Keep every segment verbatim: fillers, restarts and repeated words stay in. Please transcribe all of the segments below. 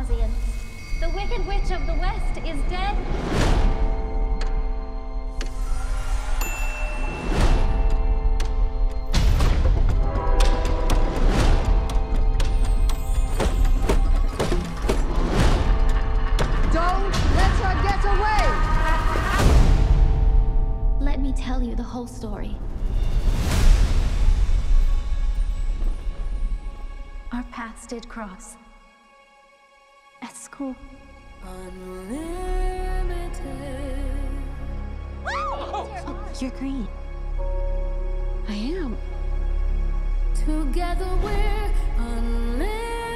Halcyons. The Wicked Witch of the West is dead. Don't let her get away! Let me tell you the whole story. Our paths did cross. At school. Unlimited. You're green. I am. Together we're unlimited.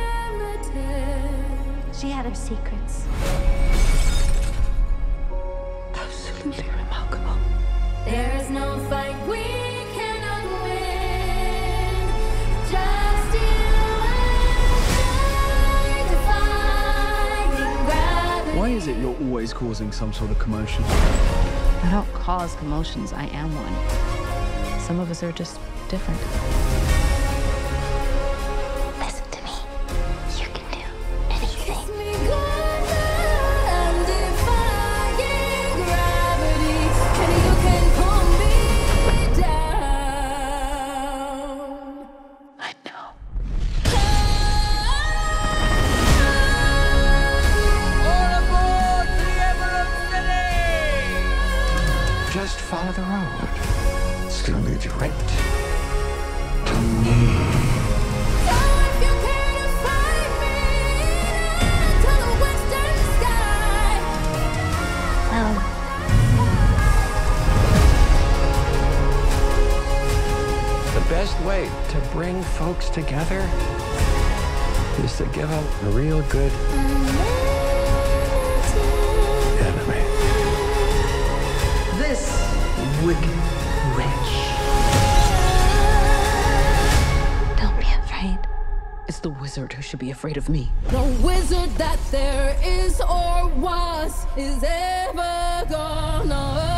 She had her secrets. Absolutely remarkable. There is no fight we cannot win. Just you and I, defying gravity. Why is it you're always causing some sort of commotion? I don't cause commotions, I am one. Some of us are just different. Listen to me. You can do anything. Kiss me goodnight and defying gravity. And you can pull me down. I know. All aboard the Emerald City! Just follow the road. It's gonna lead you right to me. So if you care to find me to the western sky, Well, The best way to bring folks together is to give them a real good enemy. This wicked witch. Don't be afraid. It's the wizard who should be afraid of me. no wizard that there is or was is ever gonna